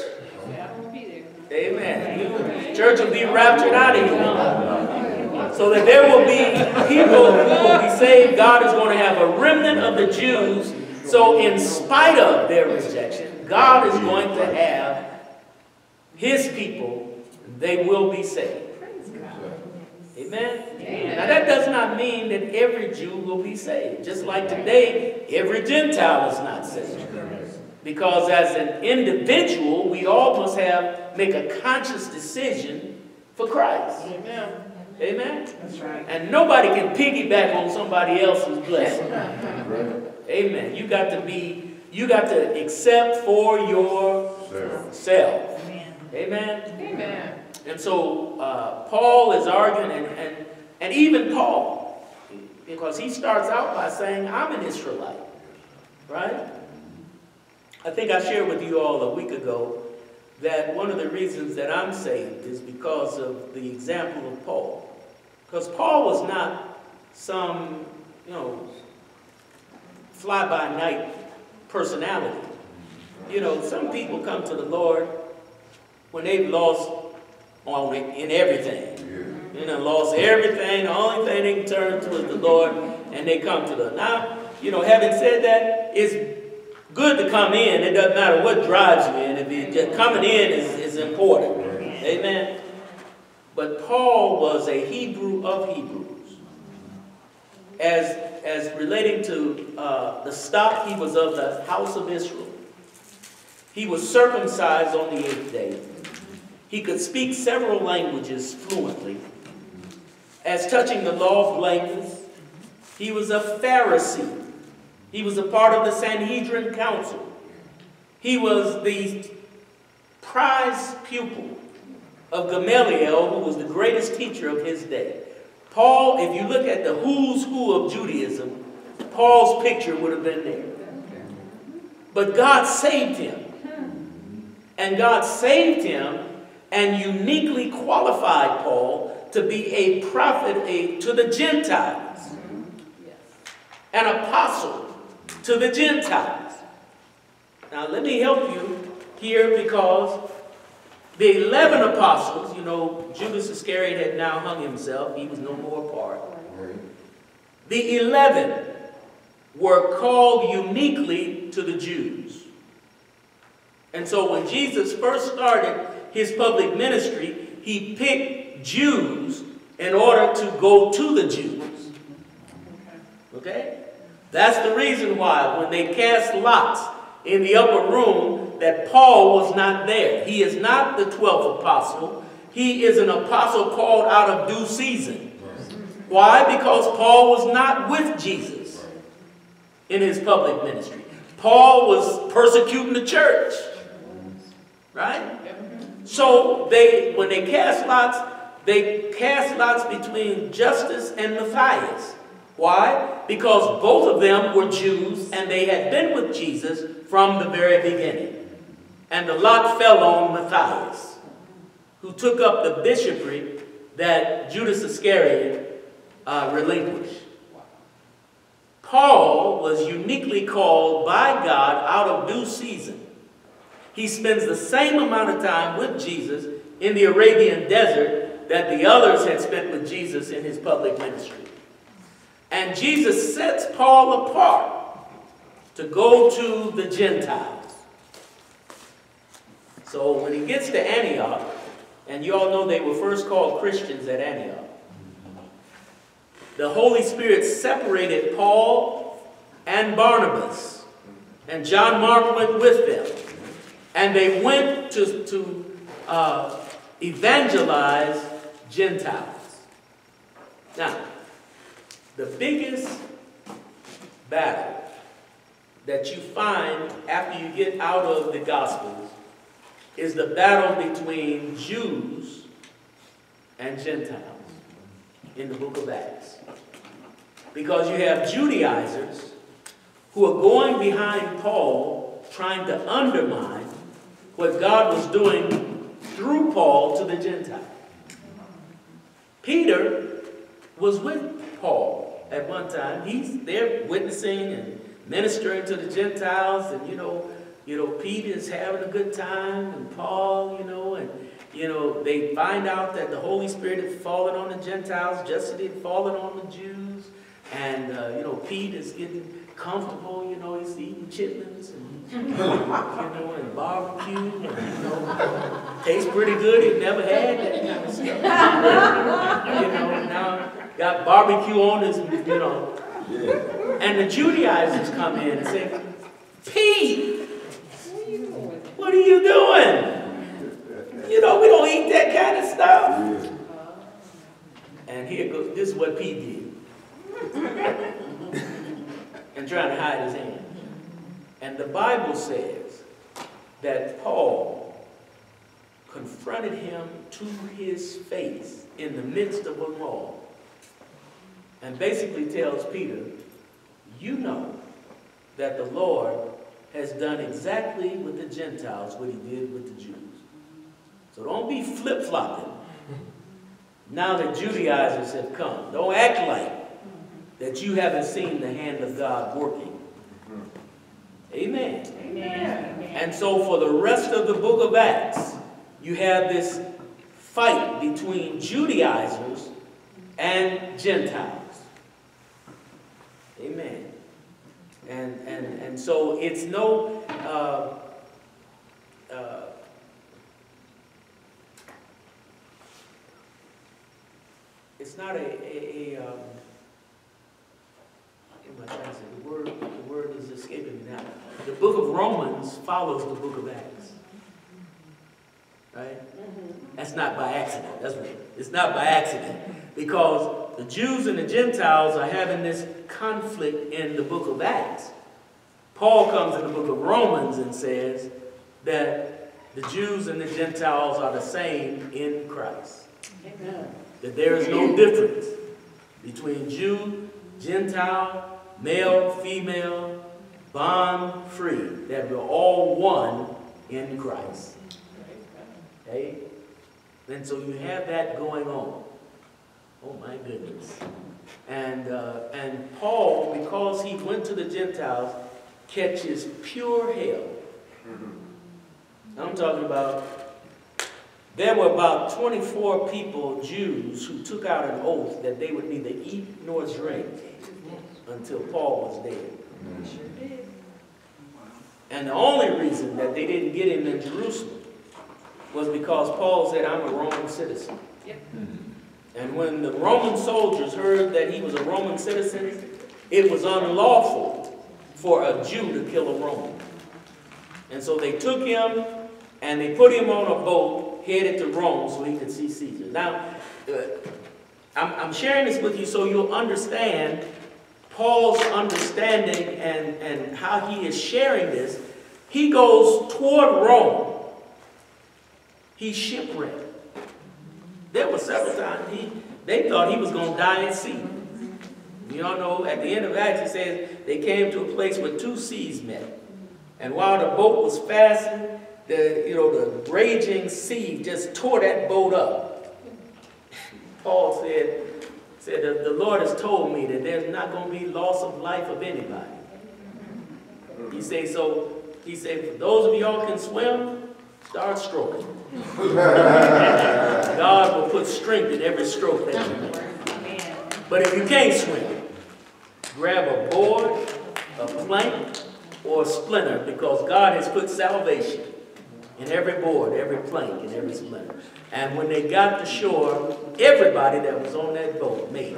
Amen. The church will be raptured out of here. So that there will be people who will be saved. God is going to have a remnant of the Jews. So in spite of their rejection, God is going to have his people. They will be saved. Amen? Amen. Now that does not mean that every Jew will be saved. Just like today, every Gentile is not saved. Because as an individual, we all must have, make a conscious decision for Christ. Amen. Amen? That's right. And nobody can piggyback on somebody else's blessing. Amen. You got to be, you got to accept for yourself. Amen. Amen. Amen. And so uh, Paul is arguing, and, and, and even Paul, because he starts out by saying, I'm an Israelite. Right? I think I shared with you all a week ago that one of the reasons that I'm saved is because of the example of Paul. Because Paul was not some, you know, fly-by-night personality. You know, some people come to the Lord when they've lost on it in everything. You know, lost everything. The only thing they can turn to is the Lord, and they come to the. Now, you know, having said that, it's good to come in. It doesn't matter what drives you in. If you just coming in is, is important. Amen. But Paul was a Hebrew of Hebrews. As, as relating to uh, the stock, he was of the house of Israel. He was circumcised on the eighth day. He could speak several languages fluently. As touching the law of blameless, he was a Pharisee. He was a part of the Sanhedrin Council. He was the prize pupil of Gamaliel, who was the greatest teacher of his day. Paul, if you look at the who's who of Judaism, Paul's picture would have been there. But God saved him. And God saved him and uniquely qualified Paul to be a prophet a, to the Gentiles. An apostle to the Gentiles. Now let me help you here, because the eleven apostles, you know, Judas Iscariot had now hung himself. He was no more a part. The eleven were called uniquely to the Jews. And so when Jesus first started his public ministry, he picked Jews in order to go to the Jews. Okay? That's the reason why when they cast lots in the upper room that Paul was not there. He is not the twelfth apostle. He is an apostle called out of due season. Why? Because Paul was not with Jesus in his public ministry. Paul was persecuting the church. Right? So they, when they cast lots, they cast lots between Justus and Matthias. Why? Because both of them were Jews and they had been with Jesus from the very beginning. And the lot fell on Matthias, who took up the bishopric that Judas Iscariot uh, relinquished. Paul was uniquely called by God out of due season. He spends the same amount of time with Jesus in the Arabian desert that the others had spent with Jesus in his public ministry. And Jesus sets Paul apart to go to the Gentiles. So when he gets to Antioch, and you all know they were first called Christians at Antioch, the Holy Spirit separated Paul and Barnabas, and John Mark went with them. And they went to, to uh, evangelize Gentiles. Now, the biggest battle that you find after you get out of the Gospels is the battle between Jews and Gentiles in the book of Acts. because you have Judaizers who are going behind Paul, trying to undermine what God was doing through Paul to the Gentiles. Peter was with Paul at one time. He's there witnessing and ministering to the Gentiles, and you know, you know, Peter is having a good time, and Paul, you know, and you know, they find out that the Holy Spirit had fallen on the Gentiles just as it had fallen on the Jews, and uh, you know, Pete is getting comfortable. You know, he's eating chitlins and you know, and barbecue, and, you know, tastes pretty good. He'd never had that kind of stuff. You know, now got barbecue on his, you know. Yeah. And the Judaizers come in and say, Pete, what are you doing? You know, we don't eat that kind of stuff. And here goes, this is what Pete did. And trying to hide his hand. And the Bible says that Paul confronted him to his face in the midst of them all. And basically tells Peter, you know that the Lord has done exactly with the Gentiles what he did with the Jews. So don't be flip-flopping now that Judaizers have come. Don't act like that you haven't seen the hand of God working. Amen. Amen. And so for the rest of the book of Acts, you have this fight between Judaizers and Gentiles. Amen. And, and, and so it's no, uh, uh, it's not a, a, a um, what am I trying to say? The word, the word is escaping me now. The book of Romans follows the book of Acts. Right? That's not by accident. That's what, it's not by accident. Because the Jews and the Gentiles are having this conflict in the book of Acts. Paul comes in the book of Romans and says that the Jews and the Gentiles are the same in Christ. Amen. That there is no difference between Jew, Gentile, male, female, bond, free. That we're all one in Christ. Okay? And so you have that going on. Oh my goodness. And, uh, and Paul, because he went to the Gentiles, catches pure hell. I'm talking about, there were about twenty-four people, Jews, who took out an oath that they would neither eat nor drink until Paul was dead. And the only reason that they didn't get him in Jerusalem was because Paul said, I'm a Roman citizen. And when the Roman soldiers heard that he was a Roman citizen, it was unlawful for a Jew to kill a Roman. And so they took him and they put him on a boat headed to Rome so he could see Caesar. Now, uh, I'm, I'm sharing this with you so you'll understand Paul's understanding and, and how he is sharing this. He goes toward Rome. He's shipwrecked. There were several times he, they thought he was going to die at sea. You all know, at the end of Acts, it says they came to a place where two seas met. And while the boat was fastened, the, you know, the raging sea just tore that boat up. Paul said, said the, the Lord has told me that there's not going to be loss of life of anybody. He said, so, he said, for those of y'all can swim, start stroking. God will put strength in every stroke that you make. But if you can't swim, grab a board, a plank, or a splinter, because God has put salvation in every board, every plank, and every splinter. And when they got to shore, everybody that was on that boat made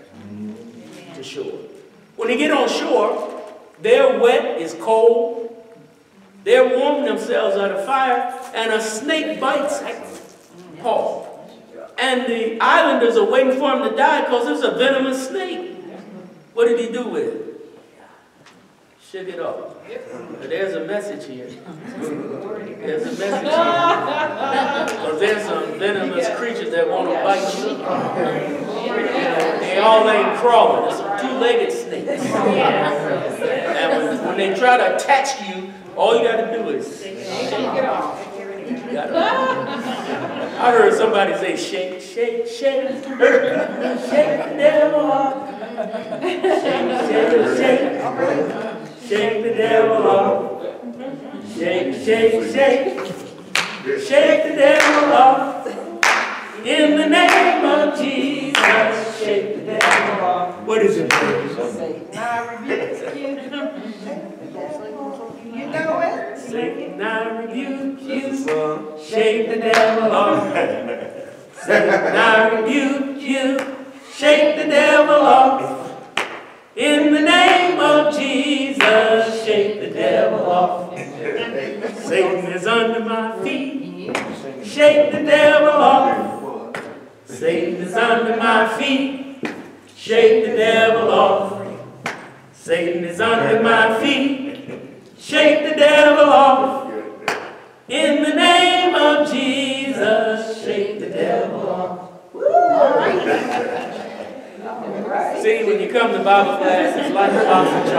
it to shore. When they get on shore, they're wet, it's cold, they're warming themselves at a fire, and a snake bites Paul. And the islanders are waiting for him to die because there's a venomous snake. What did he do with it? Shook it off. But there's a message here. There's a message here. Because there's some venomous creatures that want to bite you. They all ain't crawling. There's some two-legged snakes. Yes. And when, when they try to attach you, all you gotta do is Shake it off. You gotta- I heard somebody say, shake, shake, shake, shake the devil off. Shake, shake, shake, shake the devil off. Shake, shake, shake, shake the devil off. In the name of Jesus, shake the devil off. What is it? I rebuke you. You know it? Satan, I rebuke you. Shake the devil off. Satan, I rebuke you. Shake the devil off. In the name of Jesus, shake the devil off. Satan is under my feet. Shake the devil off. Satan is under my feet. Shake the devil off. Satan is under my feet. Shake the devil off. In the name of Jesus, shake the devil off. See, when you come to Bible class, it's like a box of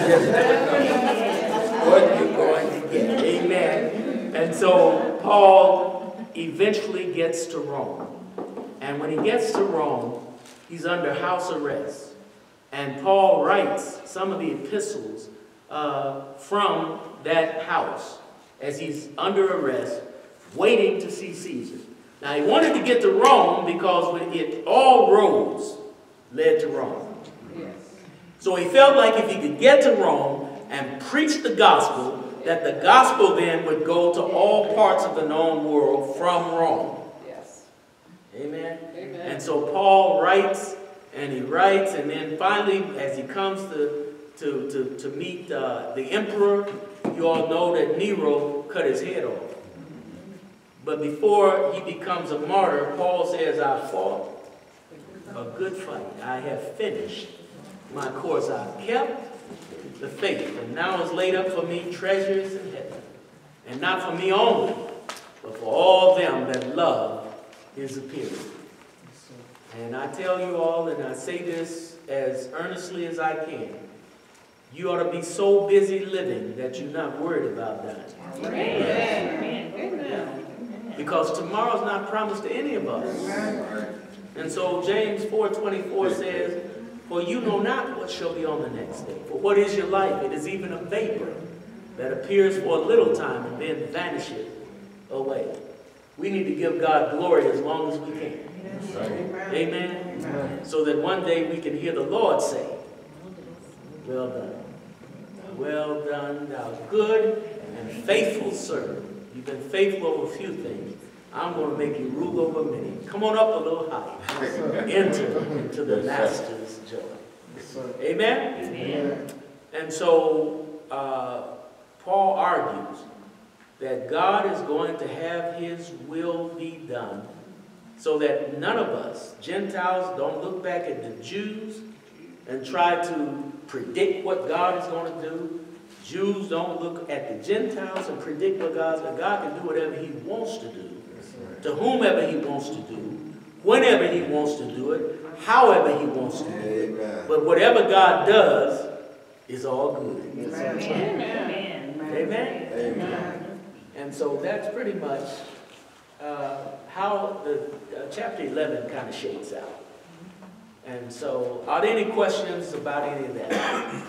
chocolates. What you're going to get. Amen. And so Paul eventually gets to Rome. And when he gets to Rome, he's under house arrest. And Paul writes some of the epistles uh, from that house as he's under arrest, waiting to see Caesar. Now, he wanted to get to Rome because when it, all roads led to Rome. Yes. So he felt like if he could get to Rome and preach the gospel, that the gospel then would go to all parts of the known world from Rome. Yes. Amen? Amen. And so Paul writes, and he writes, and then finally, as he comes to, to, to, to meet uh, the emperor, you all know that Nero cut his head off. But before he becomes a martyr, Paul says, I fought a good fight. I have finished my course. I've kept the faith, and now is laid up for me treasures in heaven. And not for me only, but for all them that love his appearing. And I tell you all, and I say this as earnestly as I can, you ought to be so busy living that you're not worried about dying. Amen. Amen. Because tomorrow's not promised to any of us. And so James four twenty-four says, for you know not what shall be on the next day. For what is your life? It is even a vapor that appears for a little time and then vanisheth away. We need to give God glory as long as we can. Amen. Amen. So that one day we can hear the Lord say, well done. Well done, thou good and faithful servant. You've been faithful over a few things. I'm going to make you rule over many. Come on up a little higher. Enter into the master's joy. Amen? Amen. And so uh, Paul argues that God is going to have his will be done so that none of us, Gentiles, don't look back at the Jews and try to predict what God is going to do. Jews don't look at the Gentiles and predict what God's going to do. God can do whatever he wants to do, to whomever he wants to do, whenever he wants to do it, however he wants to do it. But whatever God does is all good. Amen. Amen. Amen? Amen. And so that's pretty much uh, how the uh, chapter eleven kind of shakes out. And so, are there any questions about any of that?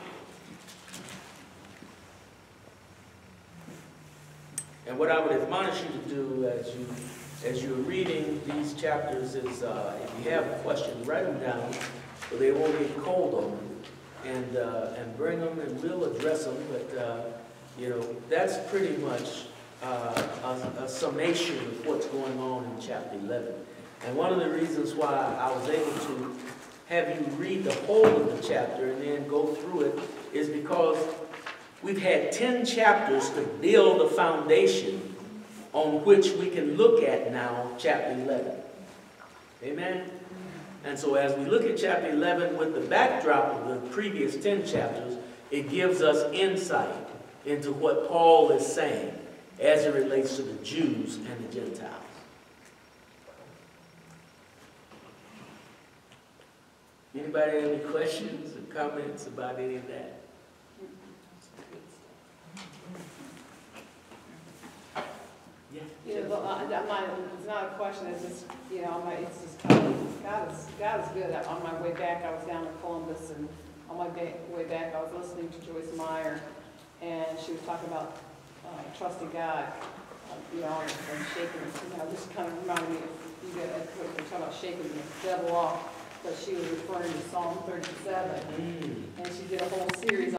And what I would admonish you to do as you as you're reading these chapters is, uh, if you have a question, write them down so they won't get cold on you, and uh, and bring them, and we'll address them. But uh, you know, that's pretty much uh, a, a summation of what's going on in chapter eleven. And one of the reasons why I was able to have you read the whole of the chapter and then go through it is because we've had ten chapters to build a foundation on which we can look at now chapter eleven. Amen? And so as we look at chapter eleven with the backdrop of the previous ten chapters, it gives us insight into what Paul is saying as it relates to the Jews and the Gentiles. Anybody have any questions or comments about any of that? Yeah. You know, I- I'm not, it's not a question, it's just, you know, I'm like, it's just, kind of- God is, God is good. On my way back, I was down in Columbus, and on my ba- way back, I was listening to Joyce Meyer, and she was talking about uh, trusting God, uh, you know, and and shaking, you know, this kind of reminded me of, you know, we're talking about shaking the devil off, but she was referring to Psalm thirty-seven, Mm. and she did a whole series